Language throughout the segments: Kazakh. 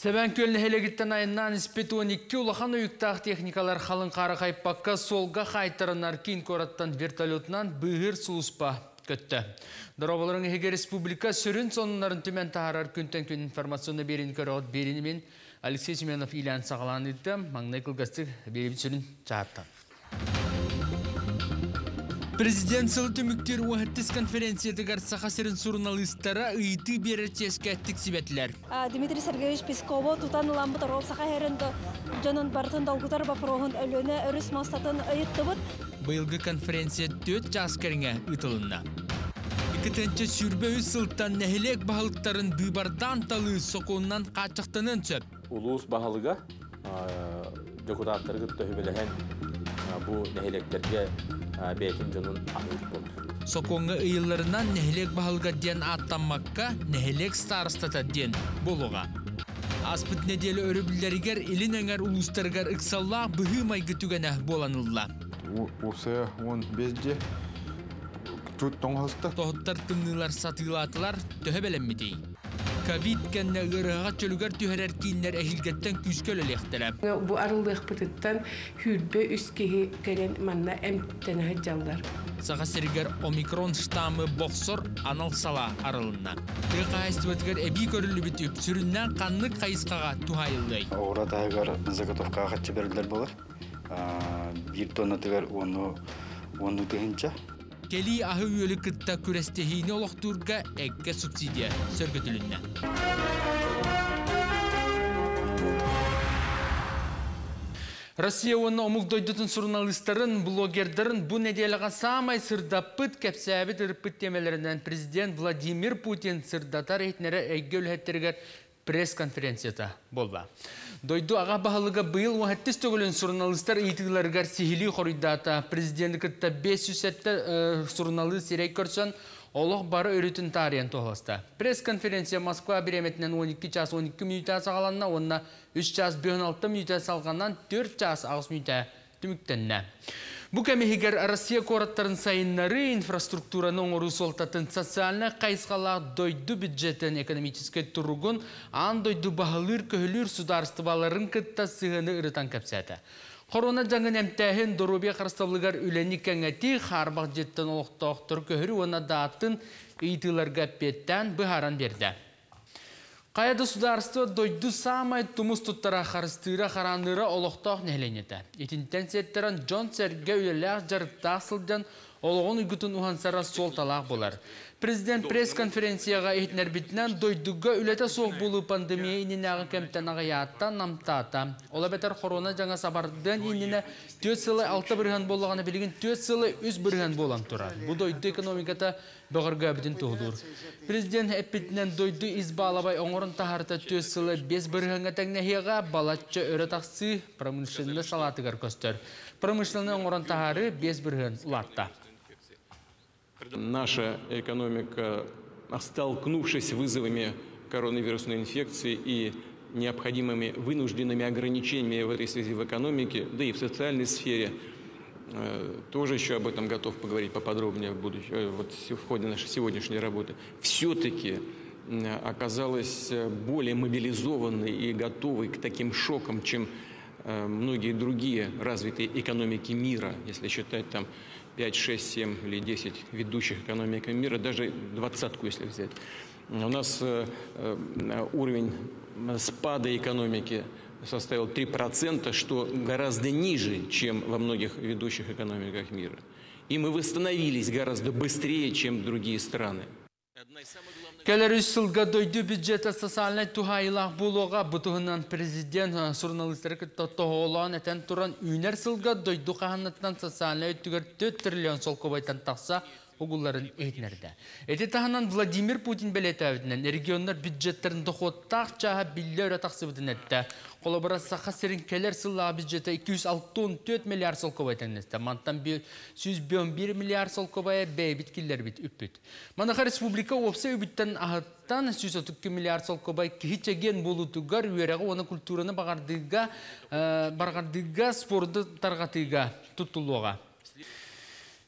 Сәбән көліне хелегіттен айынан іспет 12 улахан ұйықтақ техникалар қалын қары қайпаққа солға қайтырынар кейін кораттан вертолетынан бұғыр сұлыспа көтті. Дұрабаларың Ege Республика сүрін сонынларын түмен тағарар күнтен күн информацияны берін көріғыт беріні мен Алексей Семенов илән сағалан етті. Маңнай қылғасты беребіт сүрін чағаттан. Президент сылты мүктер уағыттыз конференцияды гарсаға сірін журналистара ұйты берер ческәттік себетлер. Дмитрий Сергеевич Песково тұтан ұламбы тұрғыл сақа әрінді жонын бартын дауғытар бапырғын өліні өріс мастатын ұйытты бұд. Бұйылғы конференция 4 жас кәріңе ұтылынна. Екітінші сүрбе үз сылттан нәхелек бағылықтарын бұйбардан талы соқуынан қачықтынын сөп. Улус бағылыға депутаттары күтті хүбелеген бұл нәхелектерге бәйтін жонын амыйт болды. Соқуңы ұйыларынан нәхелек бағылға ден аттанмаққа нәхелек старыстата ден болуға. Аспыт неделі өріблерігер илін өңер ұлыстарғар ұқсалла бұғы майғы түгені боланылла. Осы 15-де чүт тоңғалысты. Тоғыттар тыңнылар сатылатылар төһе бәлеммедей. Ковид кәнне ырыға чөлігер түйерер кейінлер әхілгеттен күскөл әлектірі. Бұ арылық бұтыттан хүрбе үскеге кәрен манна әмттені жалдар. Саға сәрігер омикрон штамы боқсор анал сала арылына. Тұйқа әстібетігер әбей көрілі бітіп, сүріннен қанлық қайысқаға тухайылдай. Оғыра тағығар заготовқа қатшы берілдер болар. Bir тоннатығар оны тұхынша. Кели ахы үйелі күтті күрестехейіне олықтырға әкке субсидия сөргетілінне. Россия оны омугдойдытын журналистерин, блогердерин бұл неделіға самай сырдаппыт кәпсәбіт ұрыппыт темелерінен президент Владимир Путин сырдатар етнері әйгі өлхеттергер пресс-конференцията болба. Дойду аға бағылыға бұйыл уағаттыз төгілін журналистер етігілергер сихили қоридата. Президенті күтті 500-сетті журналист ерек көрсен, олық бары өрітін тариян тоғылысты. Пресс-конференция Москва береметінен 12 час 12 минута сағаланна, онына 3 час 56 минута салғаннан 4 час 6 минута түміктенне. Бұл кәмегер Россия қораттарын сайынлары инфраструктураны оңыру солтатын социалны қайсқалақ дойду бюджетін экономический тұрғын ан дойду бағылыр көхілір сударыстываларын күтті сығыны ұрытан көпсәді. Корона жаңын әмтәхін дұрубе қарыстаблығар үләні кәңәті қарбақ жеттен олықтауқтыр көхірі оны датын ұйтыларға петтен бұхаран берді. Қайады сударство дойду самай тумус туттара харыстыра хараныры олықтақ нәленеті. Етінтен сеттерін Джон Серге үлеләқ жарықтақ сылдан олығын үгітін ұғансара сол талақ болар. Президент пресс-конференцияға етінер бітінен дойдуға үлеті соқ болу пандемия инінәғі кәмтен ағаяттан намтата. Ола бәтер корона жаңа сабардың иніне 4 сылы 6 бірген болғаны білген 4 сылы 3 бірген болан тұрар. Бұл дойду экономиката бұғырға бітін тұғылыр. Президент әппетінен дойду избалабай оңырын тахарта 4 сылы 5 біргенге тәңнәхеға балатчы өрі тақсы промышленді салатығар көстер. Промышленді оңырын тахары 5 бірген ұлатта. Наша экономика, столкнувшись с вызовами коронавирусной инфекции и необходимыми вынужденными ограничениями в этой связи в экономике, да и в социальной сфере, тоже еще об этом готов поговорить поподробнее в ходе нашей сегодняшней работы, все-таки оказалась более мобилизованной и готовой к таким шокам, чем многие другие развитые экономики мира, если считать там 5, 6, 7 или 10 ведущих экономик мира, даже 20-ку, если взять. У нас уровень спада экономики составил 3%, что гораздо ниже, чем во многих ведущих экономиках мира. И мы восстановились гораздо быстрее, чем другие страны. Келер үш сылға дойду бюджеті социальный тухайлақ болуға бұтығынан президент журналистері тоғылан әтен тұран үйнер сылға дойду қағанаттан социальный өттігер 4 триллион сол көбайтан тақса оғыларын әйтінерді. Әте тағынан Владимир Путин бәлеті әвдінен регионлар бюджеттерін доқуаттақ жаға биллер атақсы бұдын әтті. Қолабыра сақа серін келер сылға бюджеті 264 миллиард сол көбайтан әтті. Мантан 111 миллиард сол көбайы бәйбіт келер біт үппіт. Манаға республика опсы үбіттен ағыттан 132 миллиард сол көбай кехичеген болутугар үйеріға оны культураны бағардыға спорды тарғатыға тұттылуға.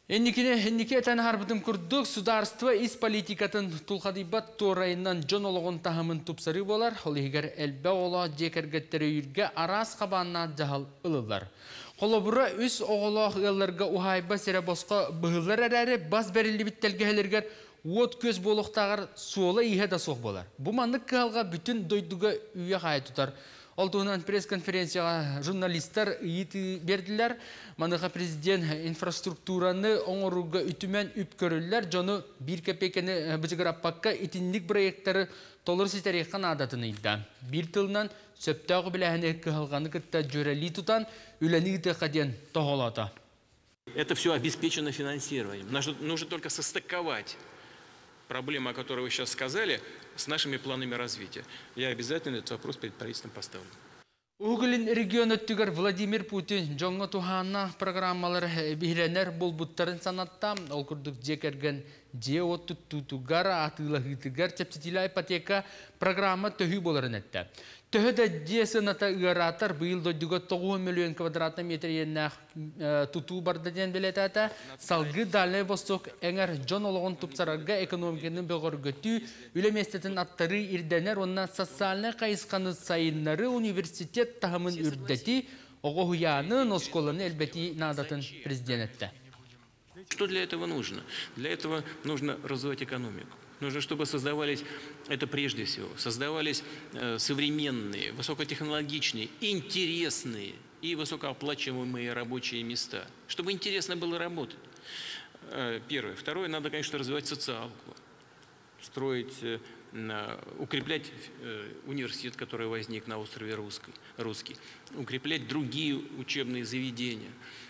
Эннике этен харбытым курдук сударство из политикатын тулхадибат торайынан жон ологон тахамын тупсары болар. Ол егер элбе ола жекергеттері үйрге арас қабанна жағал ылылар. Қолобыра үс оғылақ ұяларға ухайба сере босқа бұғылар әрәрі бас бәрілі біттелгелергер от көз болуқтағар суола ihe да соқ болар. Бұл маңдық қағалға бүтін дойдуға үйе қай тұтар. Ол туғынан пресс-конференцияға журналистер үйті берділер. Маныға президент инфраструктураны оңыруға үтімен үп көрілілер. Жоны бір кепекені бұжығыраппаққа итіндік проекттары толыр сетерекқан адатын үйді. Bir тылынан сөптағы біләхіне қығылғаны күтті жөрәлі тұтан үләні қаден тоғылады. Это все обеспечено финансированием. Нужно только состыковать проблемы, о которой вы сейчас сказали, с нашими планами развития. Я обязательно этот вопрос перед правительством поставлю. Угылын регион өттігер Владимир Путин жоңғы туханна программалар бейренер болбуттарын санатта. Ол күрдік жекерген же оттық тұтуғар атылы ғытығар чепсетілі ипотека программа төхі боларын әтті. Төхі да же сынаты ұғаратар бұйыл дойдығы 9 миллион квадратный метр еннақ тұту бардаден білет әті. Салғы Дальний Восток әңір жон олығын тұпсарарға экономикінің бұғыр көтті үлеместетін аттары ирденер, онна социальны қайысқаны сайынлары университет тағымын үрдеті оғы хуяны осколаны әлбәті надатын президентті. Что для этого нужно? Для этого нужно развивать экономику. Нужно, чтобы создавались, это прежде всего, создавались современные, высокотехнологичные, интересные и высокооплачиваемые рабочие места. Чтобы интересно было работать. Первое. Второе, надо, конечно, развивать социалку. Строить, укреплять университет, который возник на острове Русский. Укреплять другие учебные заведения.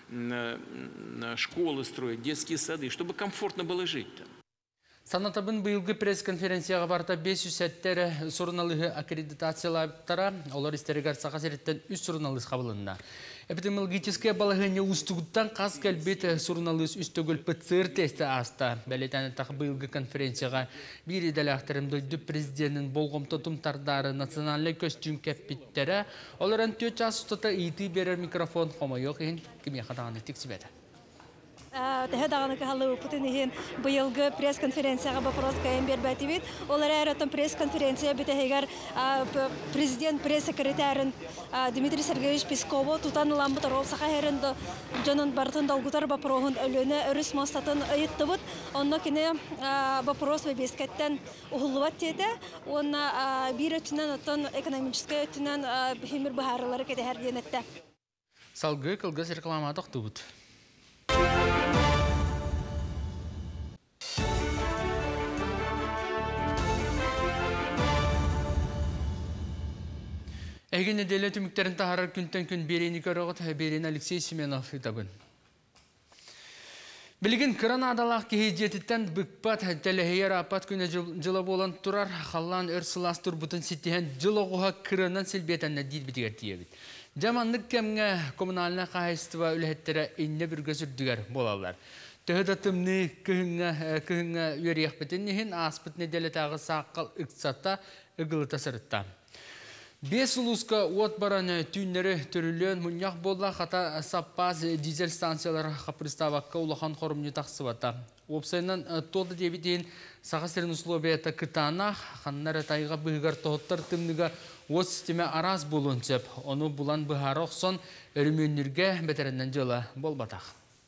Школы строить, детские сады, чтобы комфортно было жить там. Санатабын бұйылғы пресс-конференцияға барта 500 сәттері сұрыналығы аккредитациялаптара, олар істерігер сақа сереттен үз сұрыналыз қабылында. Эпидемиологическая балығыне ұстығыттан қас кәлбет сұрыналыз үстігіл ПЦР тесті аста. Бәлетәні тақ бұйылғы конференцияға бір едәлі ақтарым дойды президентінің болғымты тұмтардары национальный костюм кәппеттері, оларын 4 час ұстата үйті берер микрофон қомайық ең кеме қатағаны тексібеді. Тәһә дағаны кахалы Путин быйылгы пресс-конференцияға вопрос кайын бербәті бит. Олар әрәттен пресс-конференция бітәгәр президент пресс-секретарын Дмитрий Сергеевич Песково тутан ламбы торол саха хәренді жонын бартын далгутар вопроғын өлөне өріс мастатын айыттыбыт. Онна кене вопрос бескеттен ұғылуат теді. Онна бір өтінен оттан экономический өтінен хемір бұхарылары кеде әрденетті. Салғы қылғыз рекламадық тұбыт. Эгин неделе түміктерін тахарар күнтен күн берейні көріғыт берейін Алексей Семенов итабын. Білген Гранадалақ кейдетіттен бүкпат тәліхейер апат күні жылы болан тұрар қалан өрсілас тұрбытын сеттеген жылы қоға кіранан селбетенне дейд бітігер тиебіт. Жамандық кәмге коммунальна қағайыстыва үліхеттері инне бүргі сүрдігер болалар. Төхіда тымны күхіңі өрек бітіннеген аспыт неделі тағы саққал үксатта үгіліта сырытта. 5 улуска от бараны түйінлері түрілен мұняқ болла қата саппаз дизель станциялар қапырыставаққа улахан қорымны тақсывата. Опсайынан толды дебеден сағасырын условията кытана қаннары тайға бұғығар тоғыттар тымныға от системе араз болуын сөп. Оны бұлан бұғары оқсон өріменлерге бәтерінен жылы болбатақ.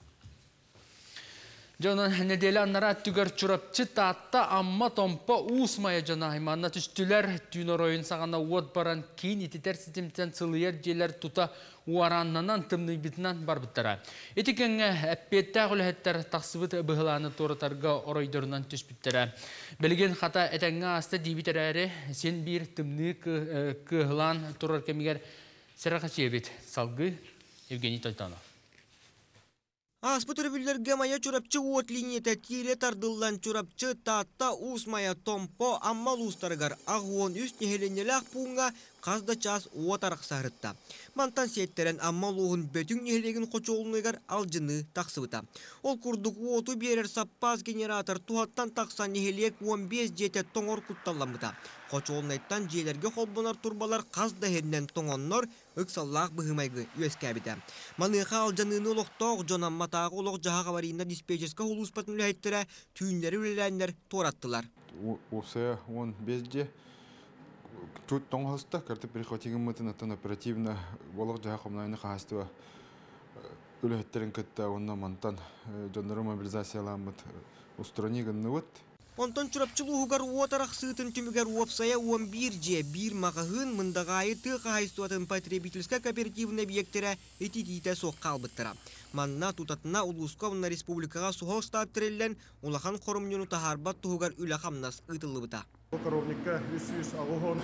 Жонын неделі аннара түгер чурапчы татта амма томпа уусмая жана айманна түстілер түйін оройын сағана от баран кейін ететер системтен сылыер желер тута уараннанан тымны бітінен бар біттара. Етікенге әппетті ғылеттер тақсыбыт бұғыланы торытарға оройдырынан түс біттара. Білген қата әтәңі асты дейбітер әрі сен бір тымны кығылан тұрар кемегер сәрақа себет. Салғы Евгений Тойтанов. Аспытыр бүлдерге мая чурапчы от линията тире тардылдан чурапчы татта усмая томпо аммал устаргар ағуон үст нехеленелақ пуңға қазда час уот арақсарытта. Мантан сеттерен аммалуғын бөтің нехлеген қочуылныгар алжыны тақсыбыта. Ол күрдік уоту берер саппаз генератор туаттан тақсан нехлек 15 жете тоңор құтталамыта. Қочуылнайттан желерге қолбонар турбалар қазда хернен тоңоннор ықсаллақ бұғымайғы өскәбіді. Маныға алжаныны олықтауқ жонан матағы олық жаға қаваринна диспетчерска ұлыспатын үләйттірі түйіндері үләләндер тораттылар. Усая 15 чуть тоңғалыста, карты перехватигін мұтын аттан оперативна олық жаға қомнайны қағастыва үләйттерін кітті онна мантан жондары мобилизацияланмыт устранигінні өт. Онтон чурапчылуғығар уотарақ сытын түмігер уапсая 11 же 1 мағығын мұндағайы тұқа хайстуатын потребительска кооперативны объекттері ететейті соқ қалбыттыра. Манна тутатына Улусковна республикаға суғал штаб тірелілен улахан қорымнену тахарбат тұғығар үлі қамнас ұтылыбыта. Коровникка 100 ағуғын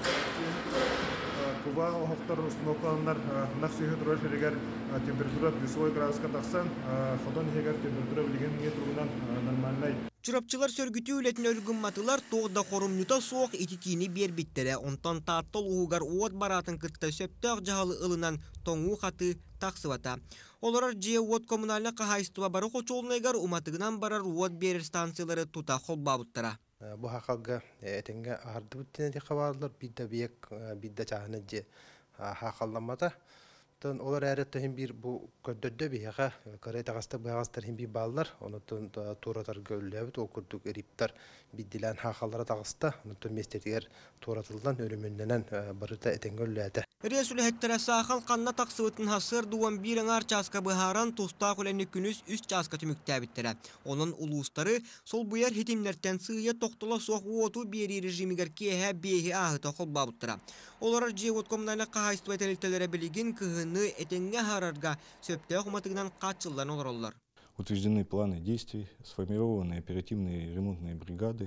Куба оқтар ұсынуқландар нақсы үйі тұрар температура плюсовой градусқа тақсан, қодан егер температура білген не тұрғынан нормальнай. Чурапчылар сөргүтü үлетін өлгін матылар тоғда қорымнута соқ ететіні бербіттері. Онтан таттыл ұғығар уот баратын күтті сөптіғ жағалы ылынан тоңу қаты тақсывата. Оларар же уот коммунальна қағайстыва бары қочуылнайгар уматығынан барар уот берер станциялары тута қолбабыттыра. Бу хакалга этенге арды бүттене де хабарлар бидда биек бидда чахны же хакалламата тон олар әреттен бир бу көддөдө бияга кare тагыста багастар хим би баллар онутун туратар гөллөбүт окурдук эриптар биддилен хакаллара тагыста онутун местетигер туратылдан өлүмүннен барыта этенгөллөтө Резулеттері сақал қанна тақсывытын хасыр дуан бірін арчаска бұхаран тұстақ үләні күніс үст часка түміктәбіттірі. Оның ұлыстары сол бұяр хетимлерден сүйе тоқтылы соқ уоту бері режимігер кеге бейі ағыта қол бабыттыра. Олар жеуот комнайна қағайстыва тәліктелері білеген күхіні әтенге харарға сөпті құматығынан қатшылдан олар. Утверждены планы действий, сформированы оперативные ремонтные бригады,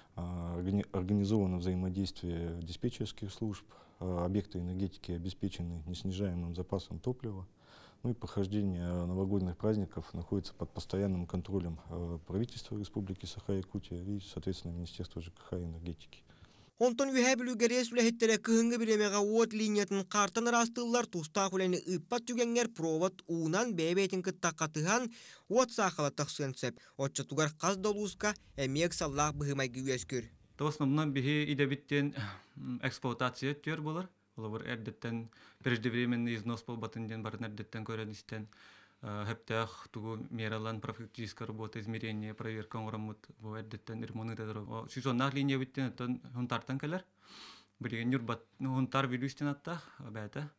организовано взаимодействие диспетчерских служб, объекты энергетики обеспечены неснижаемым запасом топлива. Ну и прохождение новогодних праздников находится под постоянным контролем правительства Республики Саха-Якутия и, соответственно, Министерства ЖКХ и энергетики. Онтон үйәбілуге резулеттері күхінгі білемеға уот линиятын қартан растылар тұстақ үләні ұппат түгенгер провод уынан бәйбәйтін күттаққатыған уот сақылы тақсыған сөп. Отчатугар қаз долуызға әмек саллақ бұғымайғы өскір. В основном бихи идебиттен эксплуатация төр болар. Олар әрдеттен преждевременный износ болбатынден барын әрдеттен көрәністен хэптях тугу мералан профилактическая работа, измерение, проверка оңырамыт, бұл әрдеттен ремонт edер. Сезоннақ линия біттен өттен хунтартан кәлер. Бірген юрбат хунтар вирустен аттақ бәті.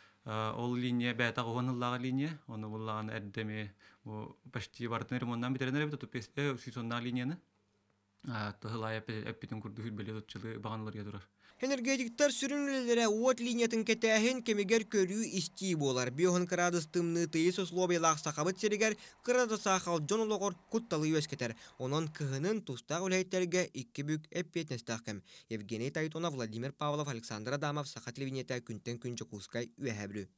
Ол линия бәті оғаныллағы линия, оны боллаған әрдеме почти бартын ремонттан бітерен әрбет, сезоннақ линияны. Тохылай әппетін күрді хүлбелі ұтчылы бағанылар ядырар. Энергетиктер сүрінлілері уот линиятын кәтәхін кемегер көрі істей болар. Биоғын қырадыстымны тыйыс условиялақ сақабыт серігер қырады сақал жон олығыр құтталы өз кетер. Онын кығынын тұстақ үләйттерге 2 бүк әппетнестақым. Евгений Тайтонов, Владимир Павлов, Александр Адамов, Саха телевинета күнтен күнчі құскай үйәбілі.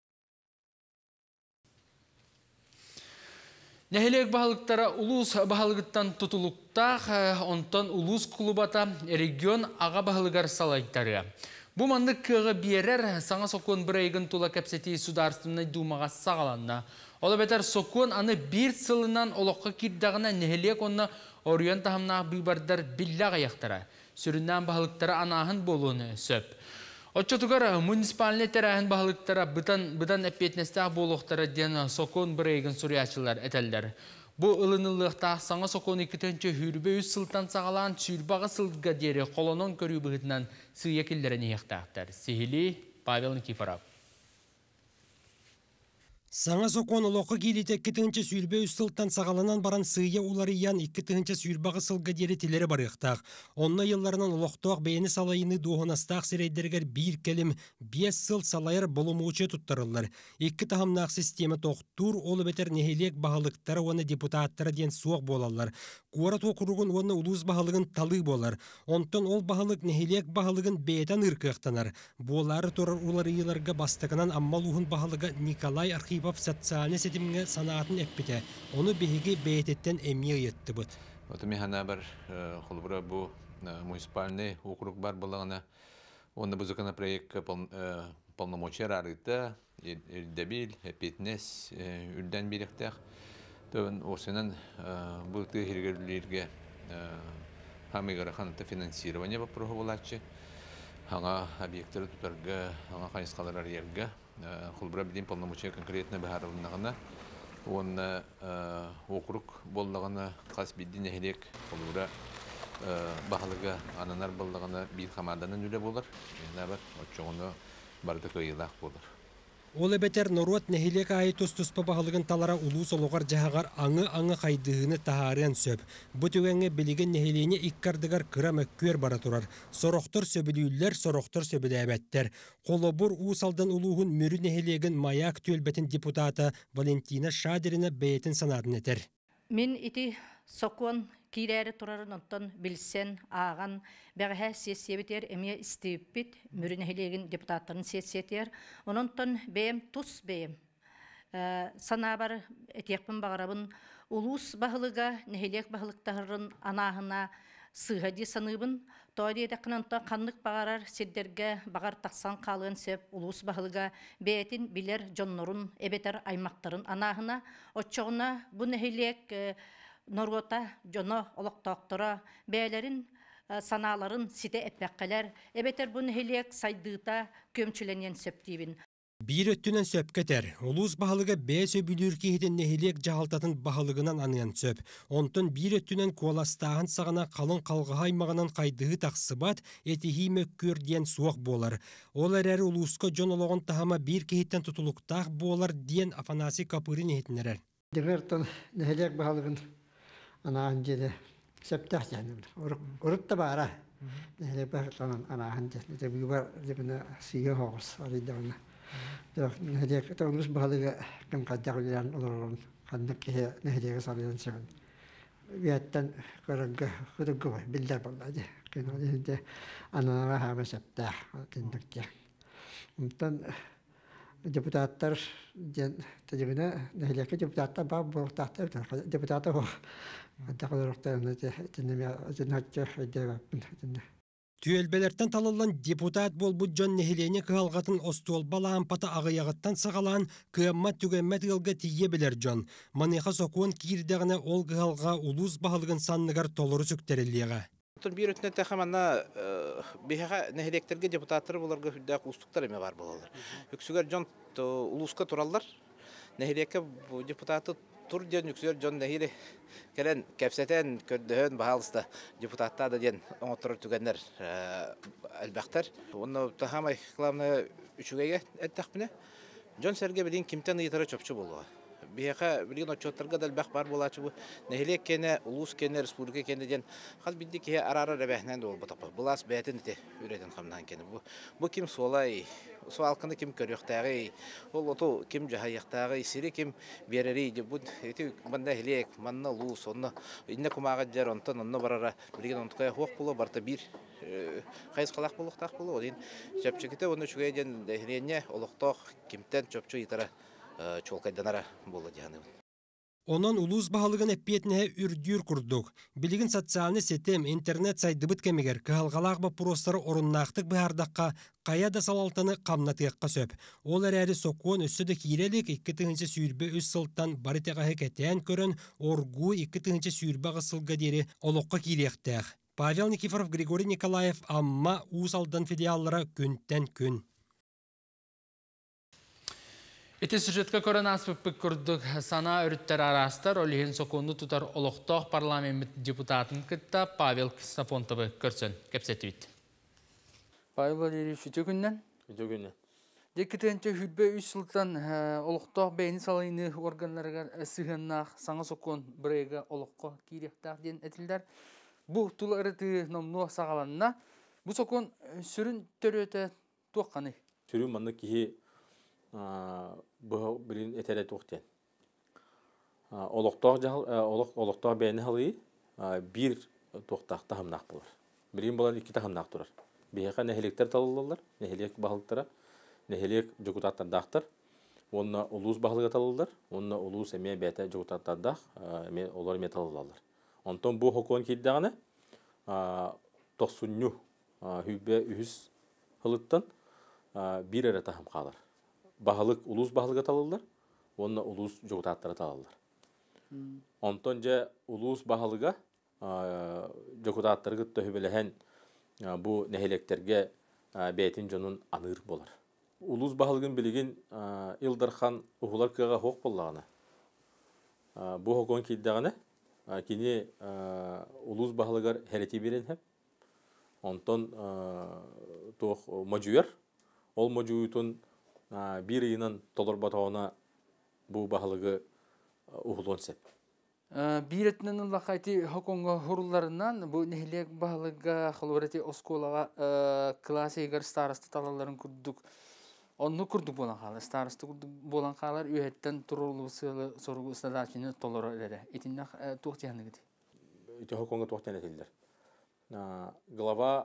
Нәхелек бағалықтара улус бағалықтан тұтылықтақ, онтан улус клубата регион аға бағалығар салайттары. Бұл мандық кығы берер саңа сокон бір айғын тұла кәпсеті сударстымны думаға сағаланна. Ола бәтер сокон аны бір сылынан олыққа кирдағына нәхелек онына орион тахымнағы бұйбардар білләға яқтара. Сүріннен бағалықтара анағын болуыны сөп. Отчатугар муниципаліне тәрәхін бағалықтара бұдан әппетнестіғ болуқтары ден сокон бір айғын сүрячылар әтәлдер. Бұл ылынылықта саңа сокон 2-тінші хүрбе 3 сылтан сағалан сүрбаға сылға дері қолонын көрі бұғытынан сүйекілдеріне еқтақтар. Сихили Павел Никифоров. Саңа сокон олоқы келеті 2-тінші сүрбе үстілттан сағаланан баран сүйе улары ян 2-тінші сүрбағы сылға дері телері барықтақ. Онна елларынан олоқтуақ бәйіні салайыны доғынастақ сірейдергер бір келім 5 сыл салайыр болымуычы тұттарылар. 2 тахымнақ системі тоқтур олы бәтер нехелек бағалықтары оны депутаттары ден суақ болалар. Куарат оқырығын оны улуыз бағалығын талы болар. Онтан ол бағалық нехелек бағалығын бәйтан ұрқықтанар. Болары тұрар улары еларға бастығынан аммалуғын бағалығы Николай Архипов социальный сетімге санатын әппеті. Оны бейге бәйтеттен әмие етті бұд. Өтіме хана бар қолыбыра бұл муниципальный округ бар болағына Он bu законопроект полномочия рарыта, дебил, петнес, үлден беректер. Төвін осынан бұлты хергерлерге хамыгара ханаты финансирование вопросы болачы. Ханга объекттары тутарга, ханга қайысқалар арьерга, құлбыра білген полномочия конкретно бәхарылынағына. Он округ болдағына қас бидден әхелек құлбыра бағылыға ананар болдағына бір команданың үлі болар. Нәбір отчоғыны барды көйілақ болар. Ол әбетер Норуат нәхилек айы тұс-тұспа бағылығын талара улус олығар жағағар аңы қайдығыны тахарыян сөп. Бұтігәңе білеген нәхилейіне иккардығар кыра мәккөр бара тұрар. Сороқтыр сөбілейлер, сороқтыр сөбілі әбәттер. Қолобур уысалдан улуғын мөрі нәхилеген маяк төлбетін депутаты Валентина Шадирина бәйетін санадын етер. Мен ити сокуан кирәре турарын онтон билсен аған бәгә сессия битер эме истеппит мөрүнәһилеген депутаттарын сессиятер ононтон бәем тус бәем санабар этекпин багарабын улус баһылыга нәһилек баһылыктарын анаһына сыгади саныбын тоди дәкнанта канлык багарар сиддерге багар таксан калын сеп улус баһылыга бәетин билер жоннорун эбетер аймактарын анаһына оччогуна бу нәһилек Норгота жоно олоктоктора бәйләрин саналарын сите эппәккәләр эбетер бу нәһилек сайдыта көмчүленен сөптибин. Bir öttünen söp keter. Ulus bahalıga bәсө бүлür кейден нәһилек жахалтатын баһалыгынан анıyan söp. Онтон bir öttünen kolastağın сағына қалын қалғы аймағынан қайдығы тақсыбат этихи мөккөр диен суақ болар. Олар әрі улуска жон олоғын тахама bir кейттен tutuluktaq болар диен Афанасий Капырин етінерер. Дегертон нәһилек баһалыгын анаан жеде септах жаным. Урутта бара. Нәһилек баһалыгын анаан жеде. Тебүбар дегенә сия хогыс арыдана. Нәһилек тәүнүс баһалыгы кем кадагылан олорон ханнык ке нәһилек сарыдан сәгән. Вияттан көрәгә билдер булды. Киноде анара һәм септах тендеккә. Унтан депутаттар тәҗрибә нәһилек депутаттар бар бултактар депутаттар Түйелбелерден талылан депутат бол бұд жон нәхилене кығалғатын остуол балаан пата ағыяғыттан сағалан кыамма түгеммет ғылға тие білер жон. Маныға соқуын кирдеғіне ол кығалға улус бағылығын санныгар толыры сүктереліға. Bir ötüne tekamana bihaga nehrekterge депутаттары буларга хүддә устуктар эме бар булалар. Үксүгөр жон улуска тураллар. Нехрекке бу депутаты тур ден үксүгөр жон нехире келен кепсетен көрдөн баалыста депутаттар да ден оңотор түгеннер албактар. Оны тахамай главное үчүгеге эттакмине. Жон серге билин кимтен ыйтары чөпчү болуга. Биха билген отчоттарга да бак бар булачы бу нехилек кене улус кене республика кене ден хал бидди ки арара ребехнен дол бутап булас бетин те үреден хамнан кене бу ким солай суалканы ким көрөктәге ол ото ким жахаяктагы сири ким берери ди бу эти банда хилек манна улус онны инне кумага жер онтон онны барара билген онтка хок було барта бир кайс калак булуктак було дин чапчыкты оны чугай ден дехрене олокток кимтен чөпчү итара чолкайданара болу дияны. Онон улус бағалығын әппетіне үрдүр күрдік. Білігін социалны сетем, интернет сайдыбыт кемегер, кығалғалақ бапростары орыннақтық бұхардаққа қаяда салалтаны қамнатыққа сөп. Ол әрі соқуын өссіді кейрелік 2-тігінші сүйірбе өз сылттан барытеғағы кәтен көрін, оргу 2-тігінші сүйірбе ғысылға дері олыққа кейректәқ. Павел Никифоров, Григорий Николаев, амма уысалдан филиаллара күнттен күн. Эти сюжетка коронавирус күрдік сана өріттер арастар, олеген соқуынды тұтар олықтақ парламент депутатын кітті Павел Сафонтовы көрсін. Кепсеті бейт. Павел Валерьевич, үті күннен? Үті күннен. Декітенче хүлбе үш сылтан олықтақ бәйіні салайны органларға сығыннақ саңа соқуын бірегі олыққа кейректақ ден әтілдер. Бұл тұлы ұрыты номну сағаланына. Бұл соқуын сүрін түрі өті туаққаны? Түрі манны кейі бұл білін әтәрі тоқтен. Олықтақ бәйіні халығы бір тоқтақ тахымнақ болар. Білін болар 2 тахымнақ тұрар. Бейіға нәхелектер талылылар, нәхелек бағылықтара, нәхелек жүгітаттардақтар. Онына ұлуыз бағылыға талылылар, онына ұлуыз әме бәйті жүгітаттардақ, олар әме талылылар. Онтон бұл хокуын кейдіғаны тоқсунну хүбе үйіз хылыттан бир эре тахым қалар. Бағылық улус бағылыға талылар, онна улус жоғытаттары талылар. Онтон же улус бағылыға жоғытаттары күтті хүбелеген бұ нәхелектерге бәйтін жонын аныр болар. Улус бағылығын білеген Илдархан ұғылар кыға хоқ болағына. Бұ хоқуын кейдіғаны, кені улус бағылығар хәреті берен хәп. Онтон тоқ мажуяр, ол мажуютын bir yığının dolar batağına bu bahalığı uğulun sep. Bir etninin laqayti hokonga hurullarından bu nehlek bahalığa xalorati oskolağa klasigar starasta talaların kurduk. Onu kurduk bolan xalar. Starasta kurduk bolan xalar üyetten turulusu sorgu ustadaçını tolara ede. Etinne toqtiyanı gidi. Ити hokonga toqtiyanı etiller. Глава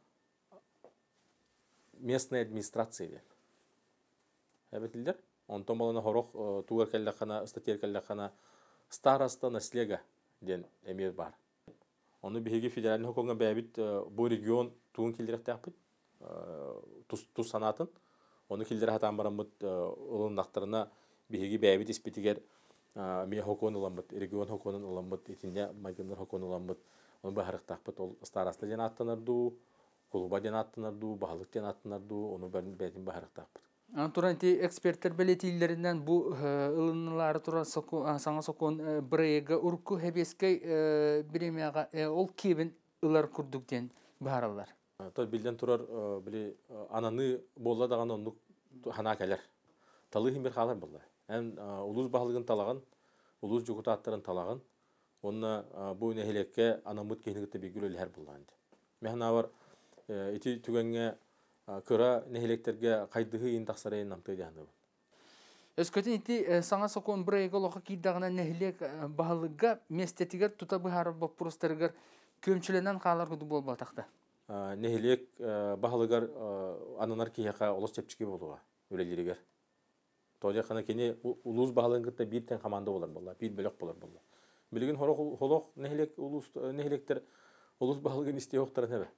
местной администрации. Әбетілдер. Онтон баланы хорох тугар кәлләқана, статьер кәлләқана староста наслега ден әмер бар. Оны беге федеральный хоконга бәбит бұл регион туын келдерек тәқпіт, тус санатын. Оны келдері хатан барамыд ұлын нақтарына беге бәбит испетігер мен хокон ұламыд, регион хоконын ұламыд, етінде майгындар хокон ұламыд. Оны бағарық тәқпіт ол староста ден аттанарду, клуба ден аттанарду, бағылық ден аттанарду, оны бәтін бағарық тәқпіт. Туранти эксперттер белетилеринен бу ылынылары тура саңа сокон брега урку хебескей биремяга ол кебин ылар курдуктен бааралар. Тол билден турар били ананы болла даган онну хана келер. Талы химбер халар болла. Эн улус баалыгын талаган, улус жугутаттарын талаган. Онна бу нехелекке анамыт кенигите бигүлөлөр болла инде. Мехна бар ити түгөнгө Кыра нехелектерге кайдыгы интаксарайын намты дияны. Өскөтін ити саңа сокон бұрайға лоқа кейдағына нехелек бағылыға местетігер тута бұхары баппұрыстарығар көмчіленен қалар күді бол батақты. Нехелек бағылығар ананар кейеқа олыс чепчіке болуға өлелерігер. Тоғай қана кене улус бағылығын күтті бір тен команда болар болла, бір бөлік болар болла. Білген холоқ нехелектер улус бағылығын істей оқтарын әбі.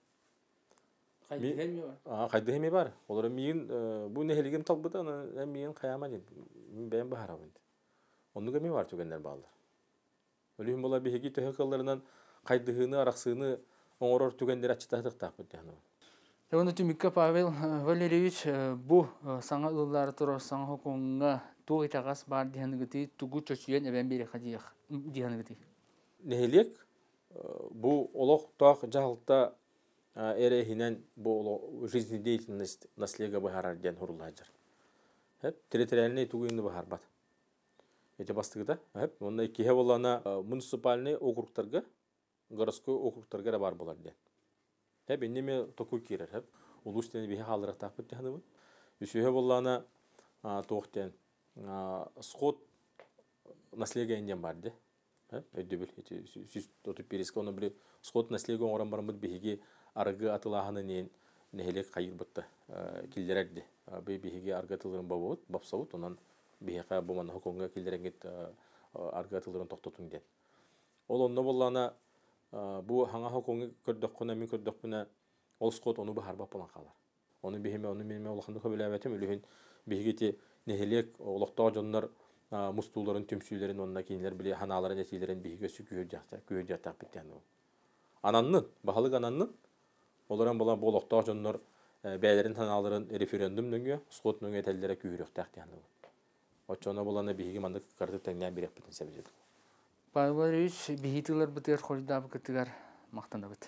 Қайдығыме бар. Олар мен бұл нехелеген талбыда, мен қаяма дейін. Мен бәйін бағарам енді. Оныңға мен бар түгендер бағалар. Өлігін бола бейгі төхекаларынан қайдығыны, арақсыны оңырор түгендер атчытадық тақпыд. Оны түмікке Павел Валерьевич бұл саңа ұлылары тұрар саңа хокуңға туғы итағас бар дейінгіті түгі чөчүйен әбән бері қадиық дейінгіті. Нехелек бұл олық тақ жағылта эрехинен бұл жизнедеятельность наслега бахарар ден хурулайжар. Территориальный тугуйны бахар бат. Эти бастыгыда. Онда кихе болана муниципальный округтарга, городской округтарга бар болар ден. Энеме токуй кирер. Улустен бихе халырак тақпыт деханы. Үсүйе болана тоқтен сход наслега инден бар де. Өйдөбіл. Сүз отып береске. Оны біле сход наслега оңыран бармыд бихеге арғы атылағаны нехелек қайыр бұтты келдерерді. Бейбеге арғы атылығын бапсауыт, онан бейеқа бұманы хоконға келдереңгет арғы атылығын тоқтотың ден. Ол онына болғана бұл хаңа хоконғы көрдіққына, мен көрдіққына ол сқот оны бұхар бап болан қалар. Оны бейеме, оны меніме олақынды көбілі әбәтім, өлігін бейгете нехелек олықтау жонлар мұстуларын, түмсүйлерін, онына кейінлер біле ханаларын әтейлерін бейге сүй күйе жаттақ біттені. Ананның, бағалық ананның, оларан болан болықтау жонлар бәйлерін ханаларын референдум нөңге, сқот нөңге әтелдері күйірек тәқтияны. Отчона боланы бейге мандық қарды тәңнен берек бітін сәбежеді. Павел Валерьевич, бейгетілер бұтығар қойдабы күттігар мақтанда бұт.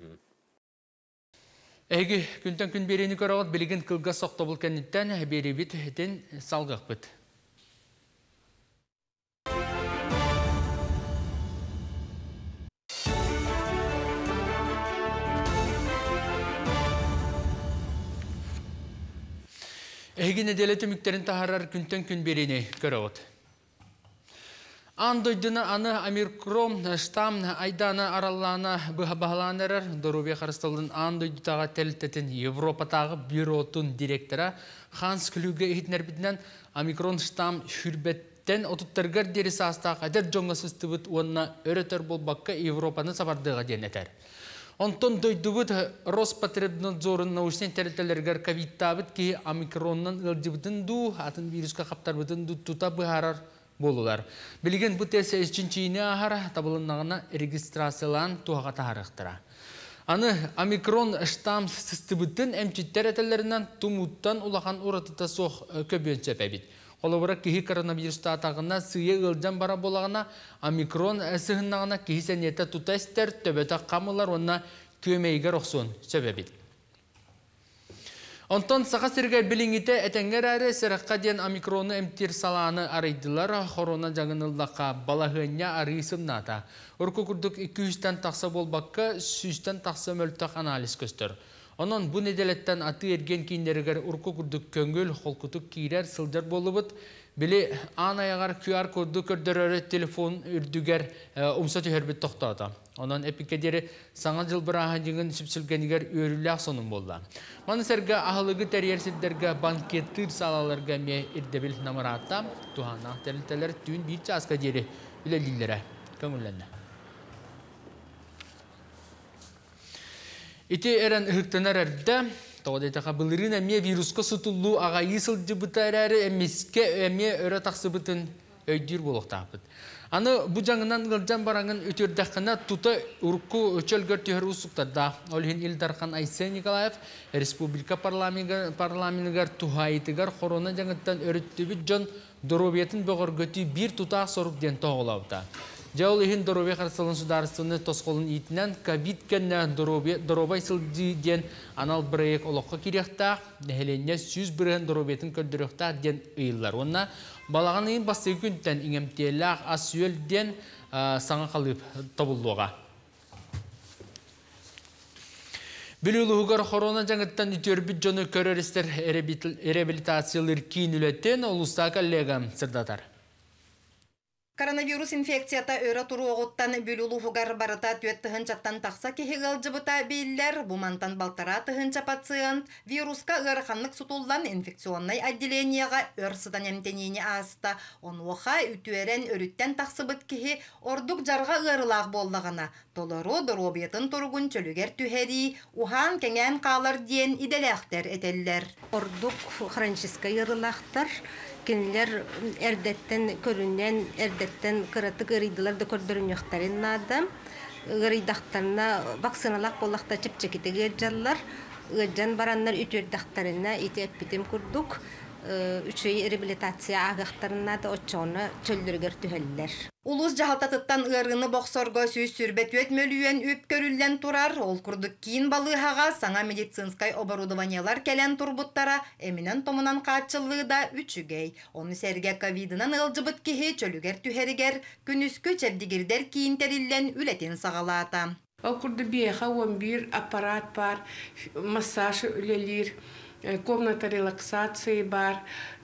Әйгі күнтен күн берені көріғат білген кылға соқты бұл кәнеттен бері бет әтен салғақ бұт. Әйгі неделеті мүктерін тағарар күнтен күн берені көріғат. Андойдына аны Омикрон штам айдана араллана бағаланырыр. Дорубе қарыстылдың андойдытаға тәліттетін Европатағы бюротын директора Ханс Клюге ехетінер бітінен Омикрон штам хүрбеттен отыттырғар дересі астақ әдер жоңғасыз түбіт онына өрітір болбаққа Европаны сабардыға ден әтер. Онтон дойдубут Роспотребнадзорын научный территориялергер ковидтабыт ки омикроннан ылжыбытын ду, атын вируска каптарбытын ду тута быхарар болулар. Билген бу тесе ичинчине ахар табылыннагына регистрациялан туага тахарыктыра. Аны омикрон штамм систыбытын эмчиттер этелеринен тумуттан улахан уратыта сох көбөнчө бебит. Оловара кихи коронавируста атағына сүйе ылжан бара болагына омикрон әсігіннағына кихи сәнеті тұтайстер төбеті қамылар онына көмейгер оқсын сөбебет. Онтон сақа сіргер біліңіте әтәңгер әрі сәріққа ден омикроны әмтер саланы арайдылар хорона жаңынылдаққа балағыня арысымната. Үркі күрдік 200-тен тақса болбаққа 100-тен тақса мөлтақ анализ көстір. Онон bu nedelеттен аты ерген кейіндерігер ұрқы күрдік көңіл, қолқытық кейрер сылдар болыбыт. Білі анаяғар QR коды көрдірері телефон үрдігер ұмса түйербет тоқтады. Онон эпикедері саңа жыл бір аға жеңін сүпсілгенігер өрілі соның болды. Маны сәргі ағылығы тәрерсіздерге банкеттір салаларға ме ирдебіл намарата туғана тәрілтелер түйін бір часқа дері үлелілері көңілленді. Ити эрен ыхтанар әрді, тоғадайтаға бұлырын әме вируска сұтылу ағайы сылжыбытар әрі әмеске әме өрі тақсыбытын өйдер болуқтапыд. Аны бұ жаңынан ғылжан бараңын өтердіқіна тұта ұрқы өчелгер түйір ұсықтарда. Олхин Илдархан Айсен Николаев Республика парламентігер тұхайтығар корона жаңыттан өріттібі жон доробетін бұғыргөті бір тұтақ сорық ден тоғылауды. Жауыл ехін доробе қарсылын сударыстыны тосқолын етінен ковид кәнне доробай сылды ден анал бірек олыққа керектақ, нәхеленне 100 бірген доробетін көрдіректақ ден ұйылар. Онна балаған ең басты күнттен иңемтеліғ асүйел ден саңа қалып табылуға. Білілуғығар хорона жаңыттан үтербіт жоны көрерістер реабилитациялыр кейін үлеттен олыста коллегам сырдатар. Коронавирус инфекцията өрі тұру оғыттан бөлілу ғығар барыта түйеттіғын чаттан тақса кехігіл жыбыта бейлер, бұмантан балтара тығынча пациент вируска ғырқанлық сұтулдан инфекционной отделенияға өрсыдан әмтенейіне асты. Онуға үтуерен өріттен тақсыбыт кехі ордық жарға ғырылақ болдағына. Толыру дұробетін тұрғын чөлігер түхәри, ухан кәңән қалар дейін иделәқтер етелер. Ордық хранчиска ғырылақтар. Кинлер эрдеттен көрүнен эрдеттен кыраты гырыдылар да көрдөрүн яктарын нада гырыдактарына вакциналак боллакта чепчекитеге жаллар ыжан бараннар үтөрдактарына итеп битем курдук үчөй реабилитация агактарына да очоны чөлдөргөр түһөллер. Улус жахалтатыттан ырыны боксорго сүйс сүрбет өтмөлүйен үп көрүллен турар, ол курдук кийин балыхага саңа медицинскай оборудованиялар келен турбуттара эминен томунан каатчылыгы да үчүгей. Оны серге ковидынан ылжыбыт кихи чөлүгер түхеригер күнүскү чебдигирдер кийин териллен үлетин сагалаата. Ол курду биеха 11 аппарат бар, массаж үлелир, комната релаксации бар,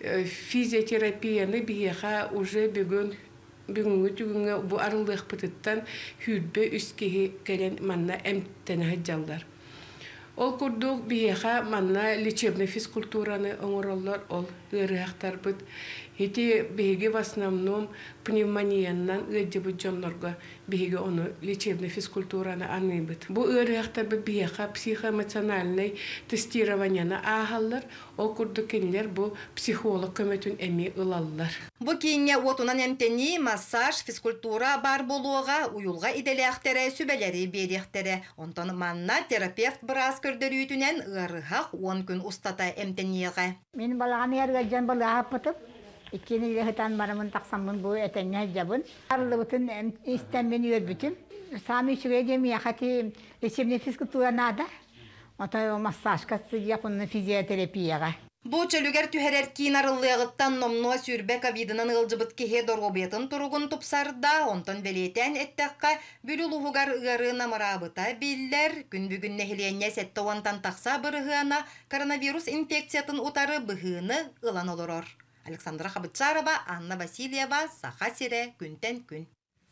физиотерапияны биеха уже бүгүнгү түгүнгө бу арылдык пытыттан хүрбө үскеги келен манна эмтене жалдар. Ол курдук биеха манна лечебный физкультураны оңороллор ол ырыактар быт. Эти биеги в основном пневмониянан ыжыбыт жоннорго биеги оны лечебный физкультураны аныбыт. Бу ырыактар биеха психоэмоциональный тестированияны ахаллар, ол курдук кенилер бу психолог көмөтүн эми ылаллар. Бу кийинге отунан эмтени массаж, физкультура бар болуга уюлга иделэхтере сүбелери берехтере. Онтон манна терапевт бираз көрдөрүүтүнен ырыхак 10 күн устата эмтениеге. Мен балаган яргажан балага пытып, икени рехтан марамын таксамын бу этенне жабын. Арлыбытын истеммен үйөрбүтүм. Сами чүгедем яхати лечебный физкультура нада. Ото массажка япон физиотерапияга. Бу чөлүгер түһәрәр кийин арыллыгыттан номно сүрбе ковидынан ылжыбыт кеhe доргобетин туругун тупсарда, онтон белетен эттекка бүлүлугар ыгары намарабыта биллер, күн бүгүн нехиленне сеттовантан такса бырыгына коронавирус инфекциятын утары быгыны ылан олорор. Александра Хабытчарова, Анна Васильева, Саха-Сире, күнтен күн.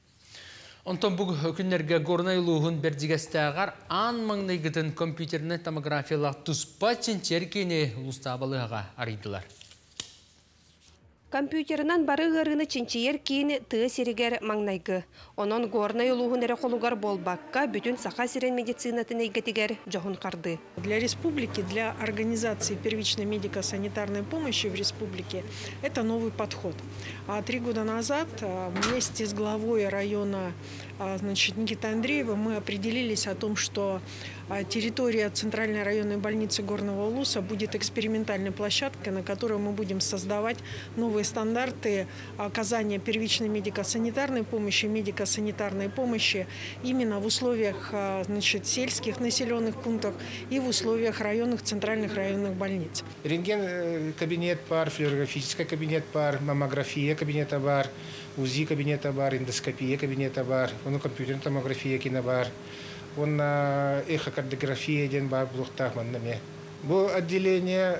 Онтон бұл күннерге горнайлуғын бердігестәғар ан маңнайгытын компьютерні томографиялақ тұспа ченчер кені ұстабалыға аридылар. Компьютерынан бары ғырыны чинчиер кейін тығы серігер маңнайгы. Онон горнай улуғын әрі қолуғар болбаққа бүтін сақа сирен медицинатын егетігер жоғын қарды. Для республики, для организации первичной медико-санитарной помощи в республике это новый подход. 3 года назад вместе с главой района Никитой Андреевым мы определились о том, что территория Центральной районной больницы Горного Улуса будет экспериментальной площадкой, на которой мы будем создавать новые стандарты оказания первичной медико-санитарной помощи именно в условиях сельских населенных пунктов и в условиях центральных районных больниц. Рентген кабинет бар, флюорографический кабинет бар, маммография кабинета бар, УЗИ кабинета бар, эндоскопия кабинета бар, компьютерная томография кино бар. Он эхокардиография ден бар блухтах маннаме. Бу отделение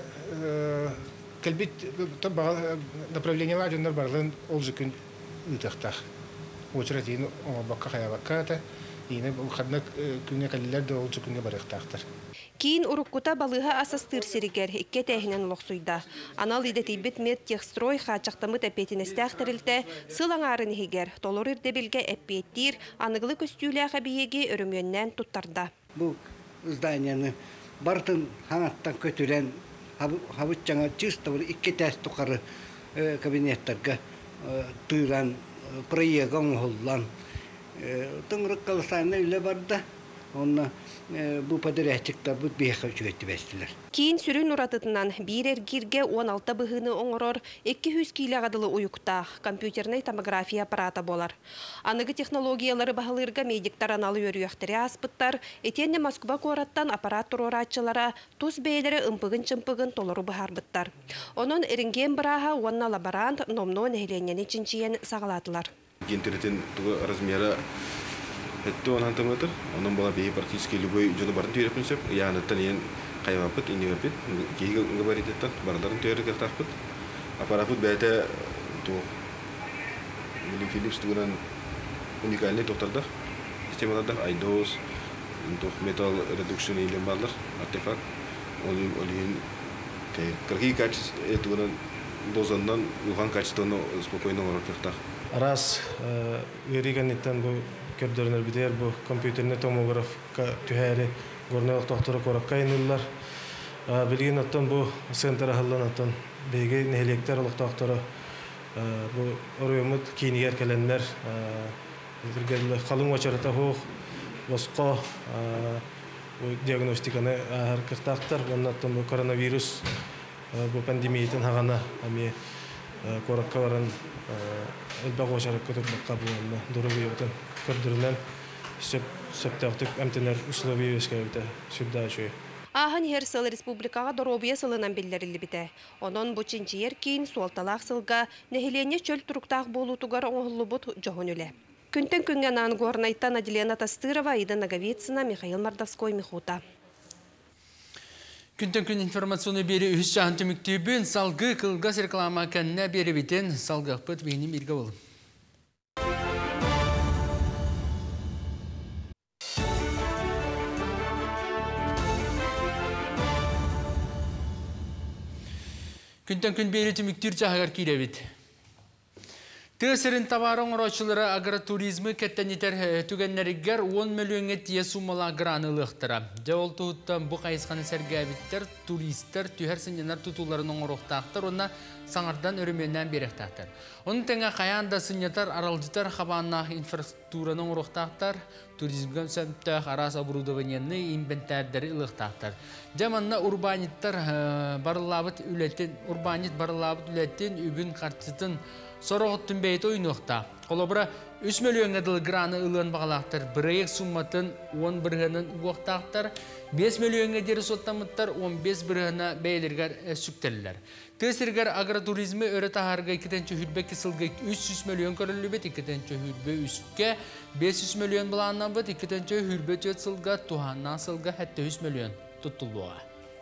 направление ладжундар барлын олжыкын ытахтах. Очередь ин бакка хаябакката, ин хаднак күнне каллар да олжыкынга барыктахтар. Кейін уруккута балыға асастыр сиригер, икке тәхінен лоқсуйда. Анал идетейбет медтехстрой хачақтамы тәпетіністәқтірілті сылаң арын егер, толор ирдебелге әппеттір, анығылы көстюлі ақабиеге өрімөннен тұттарда. Бұл зданияны бартын ханаттан көтілен, хабыт жаңа чыста бір икке тәс тұқары кабинеттерге түйран, проегон ғоллан. Тұңырық қалысайны үлі барды. Онна bu padirehtikta bu beyha çöğüttü bestiler. Кейін сүрін ұратытынан бір әргерге 16 бұғыны оңырор 200 килі ғадылы ұйықта компьютерный томография аппарата болар. Анығы технологиялары бағылырға медиктар аналы өріяқтыры аспыттар, етенне Москва қораттан аппарат тұроратчылара тұз бейлері ұмпығын-чымпығын толыру бұхарбыттар. Onun ерінген бұраға онна лаборант номно нәйленені чинчиен сағалатылар. Гентеретін тұғы размері это он антометр, он был бы практически любой джон барн тюрек принцип. Я на тонен каймапет, иньюпет, кига говорит это, бардарн тюрек картапет. Аппарат бета то William Philips туган уникальный доктор системаларда айдос, то металл редукшн или барлар артефакт, олин какие качества туган дозандан уган качественно спокойно работать. Раз вериганитан бу көрдөрнөр битер бу компьютерный томограф түһәре горнелык докторы кораккайнылар. Билген аттан бу центр халлан аттан беге нелектер улук докторы бу ороймут кинигер келеннер диргел халын вачарата хох боско диагностиканы харкыртактар. Оннан бу коронавирус бу пандемиятын хагана ами коракка баран элбагы шарак көтөп кабылганда дөрөбүйтен көрдүрүнөн сөптөктүк эмтенер условия өскөбүтө сюда чөй. Ахан Херсел республикага доробия сылынан билдерилди бите. Онон бу чинчиер кийин суалталак сылга нехилене чөл туруктак болутугар оңоллубут жогон эле. Күнтен күнгө нан горнайттан Аделена Тастырова, Ида Наговицына, Михаил Мордовской, Михута. Күнтен күн информационы бері үш жағын түміктейбін, салғы қылғас реклама кәніне бері бітен салғы ақпыт бейінім ирге болым. Күнтен күн бері түміктер жағығар кейлі бет. Тесерин товарын орошылары агротуризмы кәттенетер түгеннерігер 10 миллион тие суммала гранылықтыра. Жауыл тұғыттан бұ қайысқаны сәргәбіттер, туристер, түхерсіненер тұтуларын оңырықтақтыр, онына саңардан өріменнен беректақтыр. Оның тәңі қаянда сынетар, аралжытар, қабаннақ инфраструктураны оңырықтақтар, туризмген сөмттәқ, арас оборудованияны инвентардары ылықтақтар. Жаманна урбаниттар барылабыт үлеттен үбін қартытын сороготтун бейт ойнуқта. Қолабыра 3 миллион адыл граны ылын бағалақтар, бірайық сумматын 10 бірғанын уақтақтар, 5 миллион адері соттамыттар, 15 бірғана бейлергер сүктелілер. Тесергер агротуризмі өрі тахарға 2-тен чөхүрбе кесілге 300 миллион көрілі бет, 2-тен чөхүрбе үске 500 миллион бұланнан бет, 2-тен чөхүрбе төт сылға, туғаннан сылға 700 миллион тұттылуға.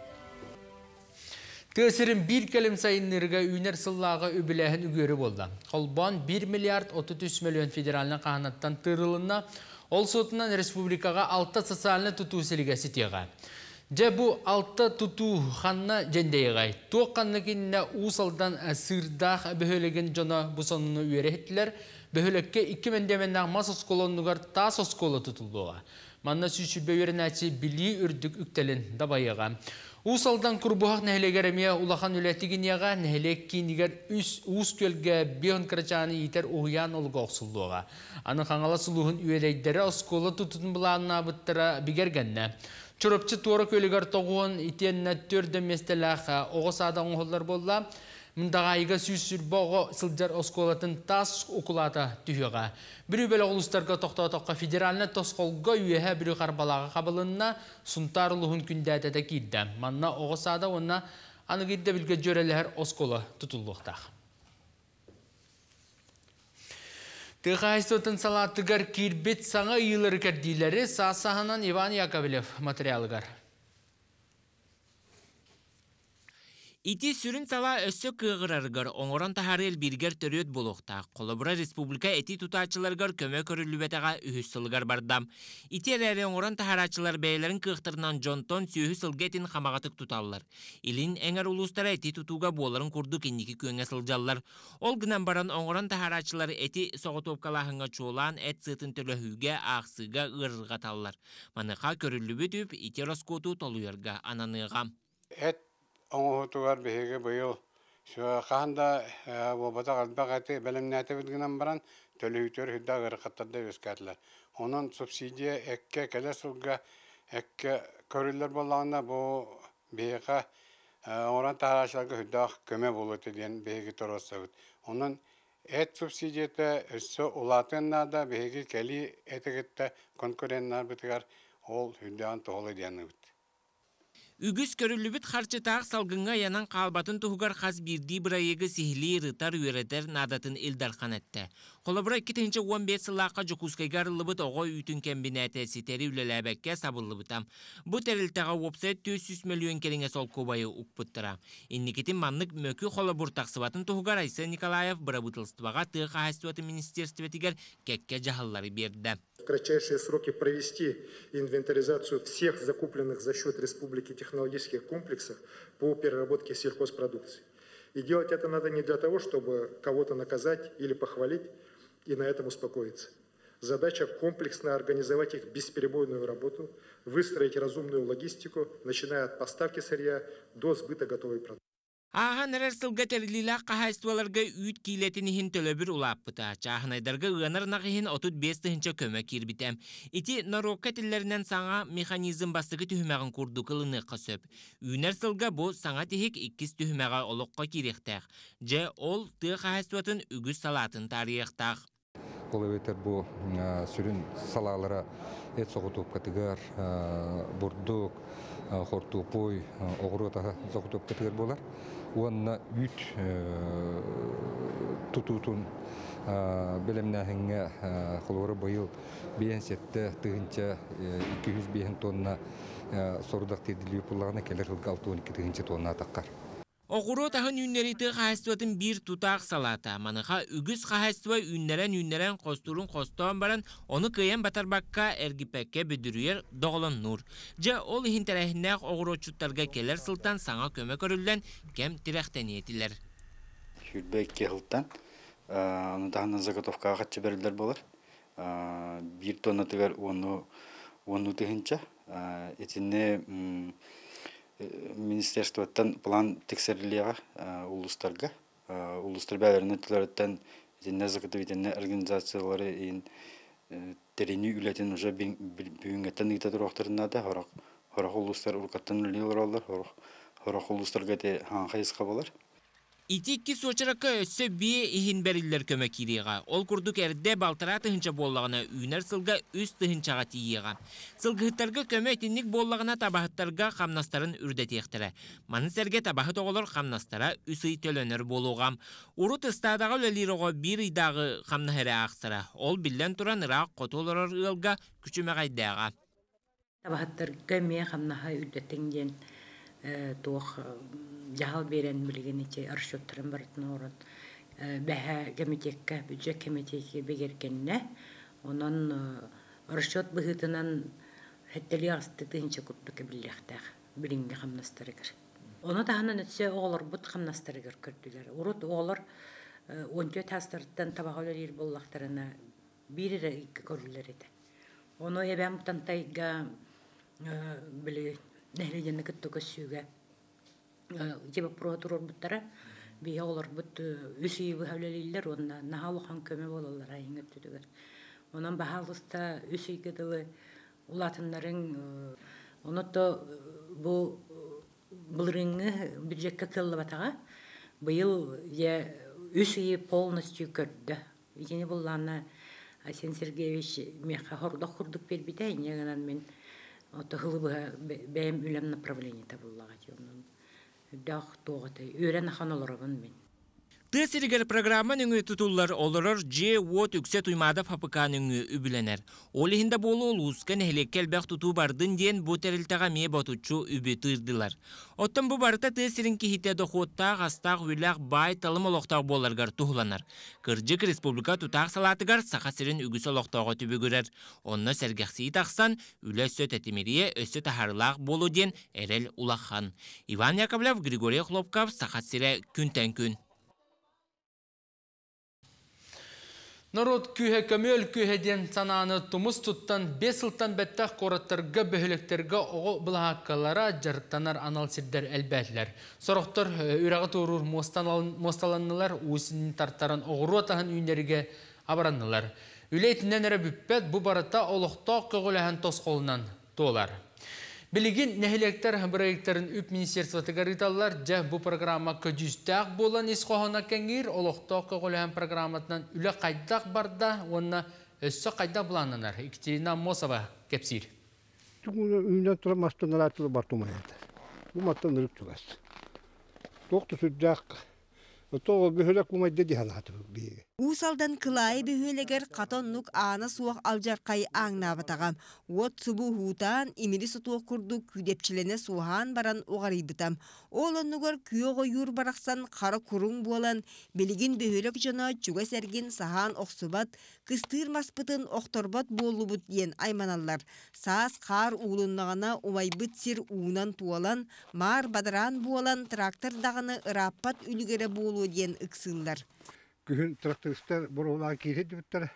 Тесерин bir келім сайынлерге үйнер сыллаға өбіләхін үгері болды. Қолбан 1 миллиард 33 миллион федералына қағанаттан тырылына, ол сотынан республикаға 6 социалны тұту селігесі теға. Же бу алта туту ханна жендейгай. Тоққанны кинне усалдан сырдақ бөхөлеген жона бусаныны үйереттілер. Бөхөлекке 2000-меннен мас осколонугар тас осколы тұтылдуға. Манна сүйшілбе өрінәчі били үрдік үктелін дабайыға. Усалдан күрбуғақ нәхелегеремия улахан үләтігінеға нәхелек кейінігер үс көлге бейін кірачаны етер ұғиян олығы оқсылдуға. Аны қаңала сұлуғын үйелейдері осколы тұтын бұлағына бұттыра бігергенне. Чұрыпчы туары көлігер тоғуын итенне төрді местеләқ оғысадан оғылар болла. Мұндағайға сүйсүрбоғы сылжар осколатын тас окулата түйіға. Бірі бөлі олыстарға тоқта-тоққа федералны тосқолға үйеге бірі қарбалаға қабылынна сұнтарылығын күндәді кейді. Манна оғысада онна анығыдды білге жөрелер осколы тұтылуқтақ. Тығайстотын салаттығар кирбет саңа үйілер кәрдейлері сасағынан Иван Яковлев материалығар. Ити сүрін сала өссө кыгыраргар оңоран тахарел биргер төрөт болуқта. Қолыбыра республика эти тутачыларгар көмө көрүлүбетега үхүссылгар бардам. Ити әрі оңоран тахарачылар бәйлерін кыhtырынан жонтон сүйі сылгетин қамағатық туталлар. Илин әңер улустара эти тутуга боларын курду кенники көңе сылжаллар. Ол гынан баран оңоран тахарачылар эти соғытопкалахыңа чуолан эт сытын төлөхүүге ақсыга ырырғаталлар. Маныға көрүлүбетүп ити роскоту толуярга ананыға. Оңғытуғар бейге бұйыл. Қағында болбата қалбағаты бәлімнәті білгінен баран төлейтер хүдда ғырқаттарды өскәділер. Оның субсидия әкке кәлі сұлға әкке көрілер болағына бұл бейге оңыран тағарашыларға хүдда көме болуды ден бейге тұрысы бұд. Оның әт субсидияты өссі ұлатыннада бейге кәлі әтігітті конкуренттар бұтығар ол хүддаған тұғылы дені бұд. Үгіз көрілібіт қарчытақ салгынға янан қалбатын тұғығар қаз бірді бірайығы сихли рытар үйретер надатын илдархан әтті. Қолабыра 2-15 сылаққа жүкускайгар лыбыт оғы үйтін кәмбінәті сетері үлеләбәкке сабылыбытам. Бұ тәрілтіға опсайт 400 миллион керіңе сол көбайы ұқпыттыра. Инникетін маннық мөкі қолабыр тақсыбатын тұғығар Айса Николаев бұра-бұтылстываға тұғы қағыстуаты министерстветігер кәкке жағалары берді. В кратчайшие сроки провести инвентаризацию всех закупленных за счет республики технологических комплексов по переработке сельхозпродукции. И делать это надо не для того, чтобы кого-то наказать или похвалить и на этом успокоиться. Задача комплексно организовать их бесперебойную работу, выстроить разумную логистику, начиная от поставки сырья до сбыта готовой продукции. Ағын әрір сылға тәрілілі қағайстуаларға үйт кейлетінігін төлөбір ұлаппыта. Чағынайдарға ғанарнағығын 35-тігінші көмі кербітем. Ити Норокка тіллерінен саңа механизм бастығы түхімәғын күрді қылыны қысып. Үйнер сылға бұл саңа тихік 2 түхімәға олыққа керектәқ. Же ол тығы қағайстуатын үгіз салатын тарихтақ. Ол өтер бұл сүрін салалары әт соғытуып қатығар, бұрдық, хортупой, оғырғыта соғытуып қатығар болар. Уанна үйт тұтутын бөлімнәхіңе қолуыры бойыл бейін сетті тұғынша 200 бейін тонна сорудақ теділі бұлағына келер ғылға 6-12 тұғынша тонна атаққар. Оғыру тағын үннеріті қағыстуатын бір тұтақ салата. Маныға үгіз қағыстуа үннерен қостырын қостуан баран, оны күйен батарбаққа әргіпәкке бүдірүйер доғылын нұр. Жа ол ихин тәрәхіннәқ оғыру чуттарға келер сылтан саңа көмі көрілден кәм тірәқтен етілер. Хүрбәк кеғылттан, оны тағынан заготовкаға қатшы бәрілдер болар. Bir тонна тігер оны тігінші. Етіне Министерствоттан план тексеріліға улустарға. Улустар бәлеріне тілереттен етіне заготовительные организациялары терені үләтен уже бүгінгеттен егітет ұрақтарында хорақ улустар ұрқаттан үлелер алар, хорақ улустарға де хаңқайысқа болар. Итикки сочыракка өссө бие ихин бериллер көмө кирига. Ол курдук эрде балтара тыхынча боллагына үйнер сылга үс тыхынчага тиига. Сылгыттарга көмө этинник боллагына табахыттарга камнастарын үрдетиектире. Манысерге табахыт оголор камнастара үсүй төлөнөр болугам. Урут ыстадага өлелирого бир ыйдагы камнахере аксыра. Ол билен туран ыраак котолорор ылга күчүмөгайдага. Табахыттар көмө камнаха үрдетиңден туох жахал берен билгениче аршоттарын бартын орын бәһә комитетке бюджет комитетке бегергенне онан аршот быһытынан Хеттели асты тыынча курдук билехтах билинге хамнастарыгар. Оны таһанан өтсө оолор бут хамнастарыгар көрдүлөр. Урут оолор ончо тастырттан табагалар ир боллактарына бирире икки көрүлөр эди. Оны эбем тантайга биле нехлегенне көттөкөсүгө жеба протурор буттара бие олар бут үсүй бахавлалиллер онна нахалухан көмө болалар айыңыттыгы. Онан бахалыста үсүй кедылы улатыннарын онотто бу былрыңы бюджетке кыллы батага быйыл я үсүй полностью көрдө. Ичини буллана Арсен Сергеевич меха хордох курдук бербите инегенен мен ото хылыбы бэм үлем направление табыллага жонун. Дах тоғыты, өрен ханоларабын мен. Тесиригер программа нүңі тұтулар олырыр же от үксе туймада фапыка нүңі үбіленер. Олихинда болу олуысқан әлеккел бәқ тұту бардын ден бұ тәрілтіға ме батучу үбі тырдылар. Оттан бұ барыта тесирин кихите доқуттақ, астақ, үләқ, бай, талым олықтақ боларғар тұғыланар. Кыржык республика тұтақ салатығар сақасырын үгісі олықтауға түбі көрер. Онны сәргәқсі тақсан, үлі сөт әтемерие өсі тахарлақ болу ден әрел улақхан. Иван Яковлев, Григорий Хлопков, сақасыры күнтен күн. Народ күйе көмөл күйеден сананы тумыс туттан 5 сылтан бәттәқ қораттарға бөхілектерге оғы бұлағаққалара жарықтанар анал сирдер әлбәтлер. Сұрықтыр үрағы тұрur мосталанылар өсінің тартарын оғыру атағын үйнерге абаранылар. Үлейтінен әрі бүппәт бұ барыта олықтақ көғіләхін тосқолынан толар. Билигин нехилектер проекттарын үп министерствотыга риталлар жа бу программа көжүстәк болан исқоһона кеңир олоқтоқ көғілән программатынан үлі қайдақ барда, онна өссі қайда бұланынар. Екатерина Мосова кепсир. Үйінен тұрам астынар атылы бартумай еді. Бұл маттан үріп тұғас. Тоқты сүрдәк, тоғы бөхілек бұмай деді халаты бейге. Усалдан кылайы бөхөлегер қатоннук ана суақ алжарқай аңнабатағам. От сұбу хутан имели сұтуық күрді күдепчілене суған баран оғарибытам. Ол оннугар күйоғы юр барақсан қара күрің болан, белігін бөхөлек жона жүгі сәрген сахан оқсыбат, кыстыр маспытын оқторбат болу бұт ен айманалар. Саас қар улыннағана умайбыт сир уынан туалан, мар бадаран болан трактор дағыны ыраппат үлігері болу ен ықсылдар. Күн трактористер бұрғылан кейсет бүттір.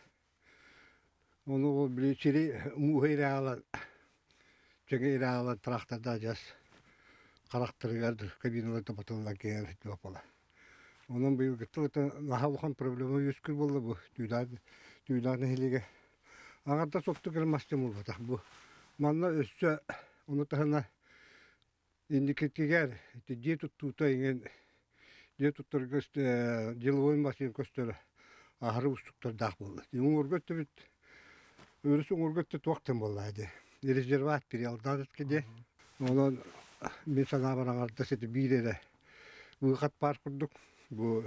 Оны ол білесері мұғы ирағалар, жаңа ирағалар тракторда жас қарақтырығардыр, кабиналарда батылына кейер жоқ бола. Оның бұл күтті нахалуқан проблема өскір болды бұл түйдағын хелеге. Ағарда соқты кірмастым ол батақ бұл. Манна өссі, оны тағына индикеткегер, де тұттуыта енген де туттар көсті деловой машин көстері ағыры ұстықтар дақ болды. Оңыргөтті бүт, өрісі оңыргөтті туақтын болды. Резерват периалдадық кеде. Онан мен сана бараңарда сеті бейдері бұғат бар күрдік. Бұл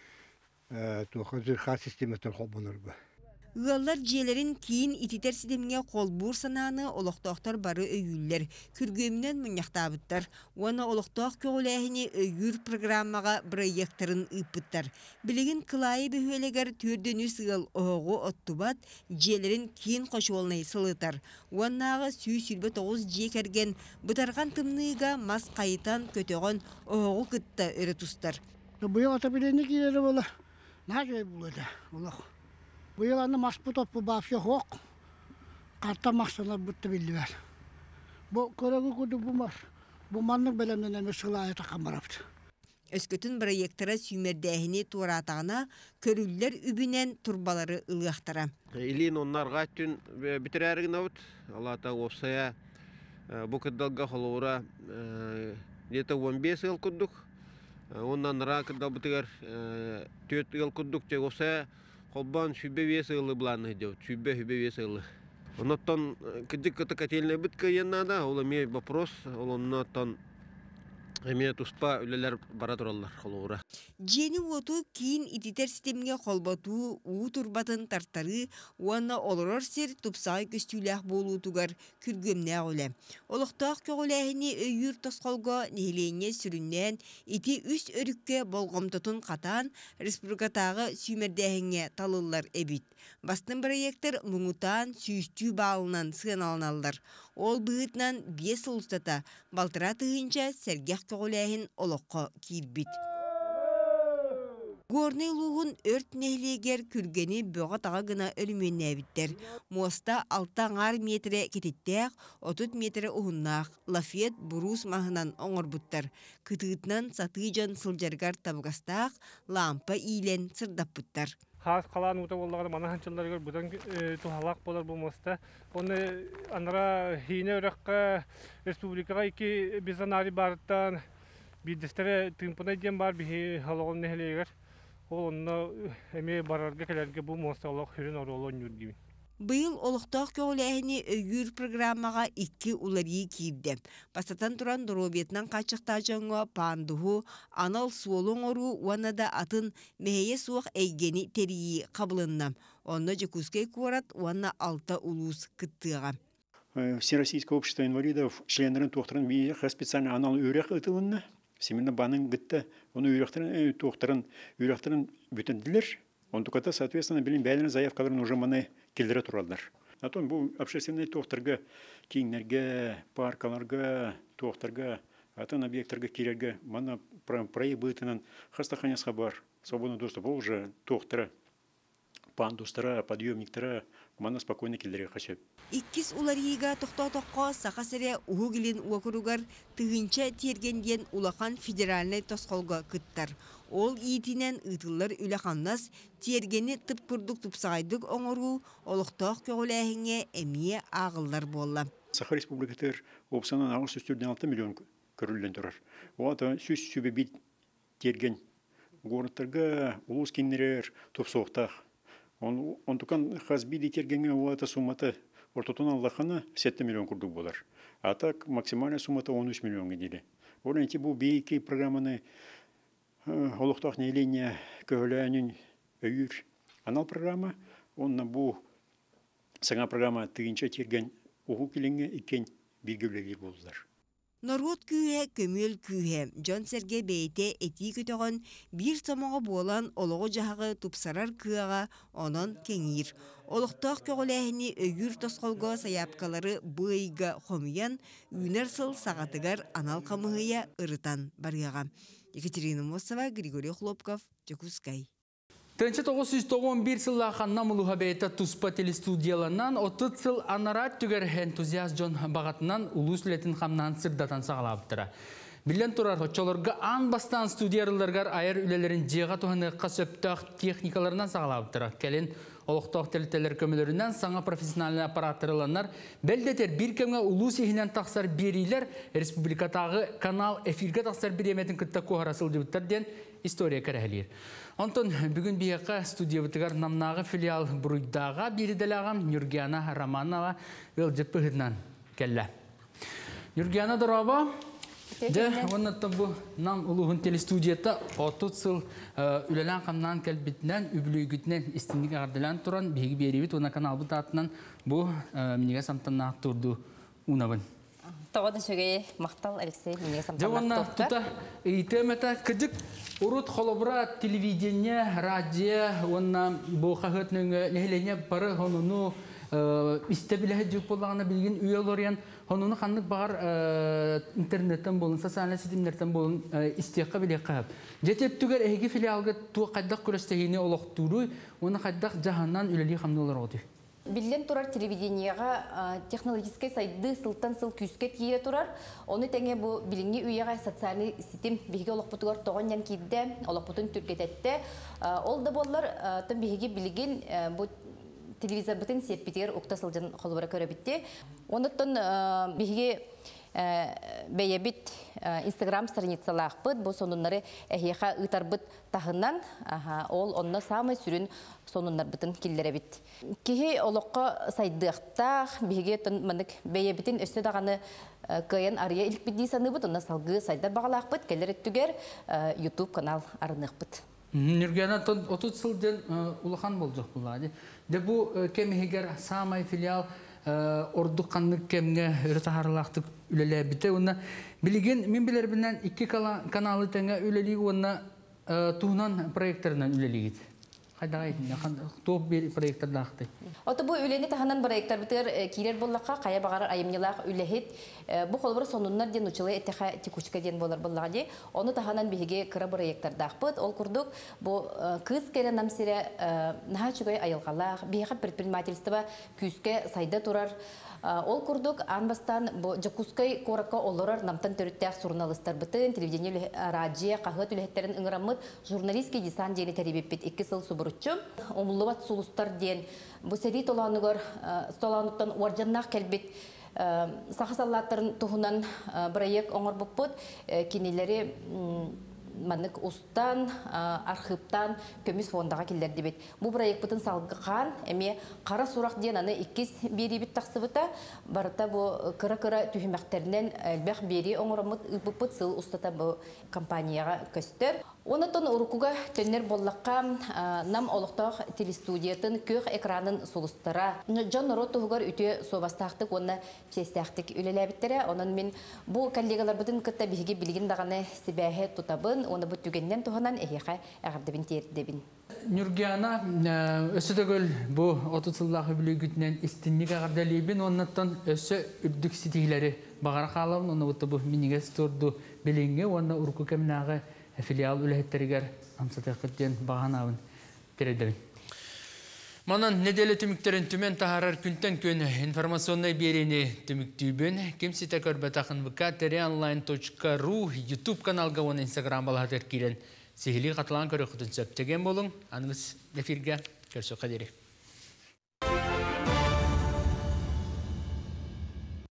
туға зырқа системеттер қобыныр бұл. Үгаллар жиелерин кейін ититер сидемге қолбур сананы олықтоқтар бары өйүллер. Күргөмінен мұняқтабыттар. Оны олықтоқ көғіләхіне өйүр программаға проекттарын ұйпыттар. Білігін кылайы бөхөлегер түрдені сығыл оғы оттубат, жиелерин кейін қошуолнай сылытар. Оннағы сүй-сүрбе 9 жекерген бұтарған тымныға мас қайытан көтеғын оғы күтті өрі тұстар. Бұйыл ата білені кейлері болы. На жай болады, олық. Бұйыл аны маспы топы бафшы хоқ, қарта мақсанар бұтты білді бәр. Бұл көрігі күді бұмар, бұманның бәлемнен әмі сылы айта қамарапты. Өскөтін проекттары сүймердәхіне туратағына көрілдер үбінен турбалары ылықтара. Илин оннарға түн бітірәрігін ауыт, Алата опсая бұл кірдалға қолуыра где-то 15 ыл күддік. Оннан ра кірдал бітігер 4 ыл күддік жай опсая Қолбан шүбе весі ұлы бұланы деу, шүбе весі ұлы. Оноттан кідік кіті кәтеліне біткі еннада, ол әме вопрос, ол оноттан әме тұспа үлелер бара тұралар қолуыра. Жені оту кейін ититер системге қолбату, ұу турбатын тартары, уанна олырыр сер тұпсай көстүләқ болу тугар күргөмне олы. Олықтақ көғіләхіне өйір тосқолға нехілене сүріннен, ити үст өрікке болғымтытын қатан, республикатағы сүймердәхіңе талылар әбіт. Бастың проекттер мұңытан сүйістүү бағылынан сығын алыналар. Ол быытнан 5 ұлыстата балтыра тыгынча сәргех көғіләхін олыққа кирбит. Горный луғын өрт нәйлегер күргені бөға таға гына өлімен әбіттер. Моста 6 метре кететтәк, 30 метре ұғыннақ, лафет бұрус мағынан оңыр бұттар. Күтігітнан сатыжан сылжаргар табығастақ, лампа ийлен сырдап бұттар. Хас қалан ұта болдағаны мана ханчылар бұдан тухалақ болар бұл моста. Оны анара хейне өраққа республикаға 2 бизанари барыттан бидестері тымпына дем бар бихи халығын нәхелегер. Ол онына әме барарға кәлерге бұл монсталақ хүрін оролын үргеймін. Быйыл олықтақ көғіләхіне өйгір программаға 2 уларии кирді. Бастатан тұран дұробетінен қачықта жоңға пандығы, анал суолың ору, уанада атын мәйе суық әйгені терии қабылынна. Онна жекускай куарат, уанна 6 улус кыттыға. Всероссийское общество инвалидов, членерін тоқтырын бейеқі специально анал өрек ұтылынна. Семенно баның гытта, оны үйректірін бүтінділер. Он только соответственно, бәлін заявкаларын уже маны келдері тұралдар. Атон бұл общественный тоқтырға, кейінлерге, паркаларға, тоқтырға, атын объекттарға керерге, мана проект бұйтынан хастаханесқа бар. Свободный доступ, ол уже тоқтыры, пандустыра, подъемниктыра, мана спокойно келдері қашып. Иккис уларыйга тоқта-тоққа сақасыре уғылин уақыругар тығынча тергенден улақан федеральный тосқолға күттар. Ол иетінен ұтылар үлақаннас тергені тып-күрдік тұпсағайдық оңыру олықтақ көғіләхіңе әмие ағылдар болла. Саха республикатыр опсанан ағыз 6 миллион көрілден тұрар. Оғата сөз сөбе бит терген ғорыттарға ұлыс кеннерер тұпсоқтақ. Он тұқан қазбиді тергенге оғата суматы ортотон Аллахана 7 миллион күрдік болар. А так максимальная суммата 13 миллионға дейді. Орнайти бұл бейкі программаны олықтақ нейления көйләнін өйір. Анал программа, онна бұл саңа программа тыгынча терген оғу келіңе екен бейгілегер болдылар. Народ күйе, көмел күйе, Жон Серге бейте эти көтіғын бір самаға болан олығы жағығы тұпсарар күйеға онын кеңір. Олықтақ көғіләхіні өгір тосқолға саяпкалары бұйға қомиян, үйнер сыл сағатығар анал қамығыя ұрытан барыға. Екатерина Мосова, Григорий Хлопков, Жекускай. 1991 сыллақанна мұлыға бәйті тұспа телестудияланан 30 сыл анарат түгер энтузиаст жон бағатынан улус үлетін қамнан сырдатан сағалабыттыра. Білен тұрар хочолырға ан бастан студияларғар айыр үлелерін жеға туғаны қасөптақ техникаларынан сағалабыттыра. Кәлін олықтақ телетелер көмілерінен саңа профессиональный аппараттырыланар бәлдетер бір кемге улус ехінен тақсар берейлер республикатағы канал эфирге тақсар береметін күтті қоғарасыл дебіттер ден история кәрәлер. Антон, бүгін бияқа студия бұтығар намнағы филиал бұруйдаға беределағам Нюргиана Романова өлжіпі ғыднан кәлі. Нюргиана дұраба, оннаттан бұл нам ұлығын телестудията 30 сыл үлелен қамнан кәлбетінен, үбілігітінен істіндік ағардылан тұран бейгі беребет, оны канал бұтатынан бұл мінеге самтаннақ тұрды ұнабын. Тоғыды сөге мақтал Алексей мінеге самтаннақ Жауанна тұта итемета күдік урут холобра телевидение, радио, онна бұл қағытның нәхелене бары ғонуну истебілі жүк болағына білген үйелориян ғонуны қандық бағар интернеттен болын, социальный сетімдерден болын истеққа біле қағып. Жетеп түгер әйгі филиалғы туы қайдақ көрістегіне олық тұру, оны қайдақ жағаннан үлелі қамдылар оғды. Билен турар телевидениеға технологический сайды сылтан сыл күске кире турар. Оны тәңе бұл билинги үйеға социальный сетим биге олықпутугар тоғын ян кейді, олықпутун түргететті. Ол да болар, тым биге билген бұл телевизор бұтын сеппетер ұқта сылжан қолыбыра көрі бітті. Оныттын биге бәйебіт Instagram страницалақ бұд, бұл сонунлары әйеға ұтар бұд тағынан, ол онына самай сүрін сонунлар бұтын келдері біт. Кеге олыққа сайдықтақ, біге тұнмандық бәйебітін өсті дағаны көйен ария илік бітдей саны бұд, онына салғы сайдар бағалақ бұд, келдері түгер YouTube канал арынық бұд. Нюргиана 30 сылден ұлыған бол жоқ бұлады. Де бұл кемегер самай филиал ордук қанлык кемге ұрытағарлақтық үлелі біті. Онна білген, мен білер білінен 2 каналы тәңе үлелігі, онна туғынан проекторынан үлелігі. топ проекттардахты. Оты бу үлени таханан проекттар битер кирер боллакка кая багар айымнылак үлехит бу холбор сонуннар ден учылы этеха текучка ден болар боллагы. Оны таханан биге кыра проекттардахпыт. Ол курдук бу кыз кере намсире нахачугай айылгалак бига предпринимательство күскә сайда турар. Ол курдук анбастан бу жакускай коракка олорар намтан төрүттәк журналисттар бытын телевидение радио кагыт үлехтерин ыңырамыт журналистский дизайн дени терибиппит 2 жыл субуручу омуллубат сулустар ден бу сери толанугар толануттан уаржаннак келбит сахасаллаттарын тухунан проект оңор буппут кинилери Маннык устан, архивтан, көміс фондага килдер дебет. Бу проект бутын салгыған, эме қара сурақ ден аны 2 бери бит тақсыбыта, барыта бу кыра-кыра түйімәктерінен әлбәқ бери оңырамыт бұппыт сыл устата бу компанияға көстер. Онытын урукуга төннер боллаққа нам олықтақ телестудиятын көк экранын солыстыра. Жон Ротугар үте собастақтық, оны пьестақтық үлеләбіттері. Онын мен бұл коллегалар бұдын күтті бігі білген дағаны себәхе тұтабын, оны бұд түгеннен тұғынан әйеға әғардыбын тердебін. Нюргиана өсөдөгөл бу 30 жылдагы бүлөгүтүнөн истинник агардалыбын, оннаттан өсө үрдүк ситилери багара калабын, оны бу миниге сторду билинге, онда урку кемнагы филиал үләһеттеригер амсатакыттен баганабын передебин. Манан неделе түмүктерин түмен тахарар күнтен күн информационный берени түмүктүүбүн кимсите көрбөтакын tere-online.ru YouTube каналга оны Instagram балатыр кирен сихили катылан көрөкүтүн сөптеген болуң. Аныңыз эфирге көрсө кадери.